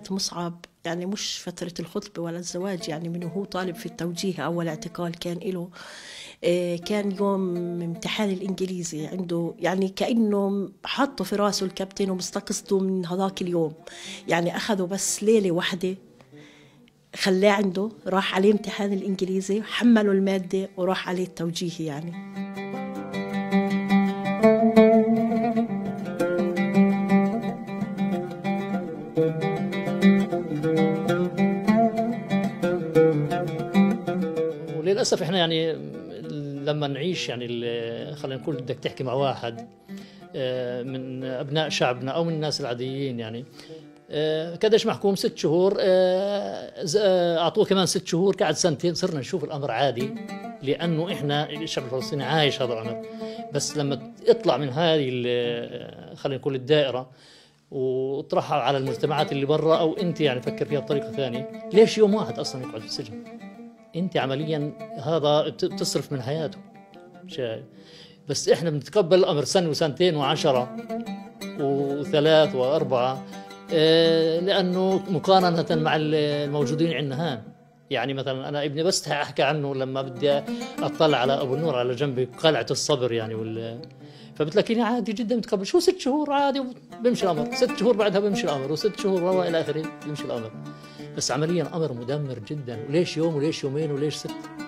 مصعب يعني مش فترة الخطبة ولا الزواج، يعني من هو طالب في التوجيه أول اعتقال كان له، كان يوم امتحان الإنجليزي عنده، يعني كأنه حطوا في راسه الكابتن ومستقصده من هذاك اليوم، يعني أخذوا بس ليلة واحدة خلاه عنده، راح عليه امتحان الإنجليزي، حملوا المادة وراح عليه التوجيه يعني. وللأسف إحنا يعني لما نعيش يعني خلينا نقول بدك تحكي مع واحد من أبناء شعبنا أو من الناس العاديين، يعني كدش محكوم 6 شهور، أعطوه كمان 6 شهور، قعد سنتين، صرنا نشوف الأمر عادي لأنه إحنا الشعب الفلسطيني عايش هذا الأمر. بس لما اطلع من هذه خلينا نقول الدائرة وطرحها على المجتمعات اللي برا، أو أنت يعني فكر فيها بطريقة ثانية، ليش يوم واحد أصلا يقعد في السجن؟ أنت عمليا هذا بتصرف من حياته. بس إحنا بنتقبل الأمر سنة وسنتين و10 و3 و4، لأنه مقارنة مع الموجودين عندنا هان. يعني مثلا أنا ابني بس أحكي عنه لما بدي أطلع على أبو النور على جنبي قلعة الصبر يعني فبتلاقيني عادي جدا متقبل، شو 6 شهور عادي بيمشي الأمر، 6 شهور بعدها بيمشي الأمر، و6 شهور وإلى آخره بيمشي الأمر. بس عمليا أمر مدمر جدا. وليش يوم وليش يومين وليش 6؟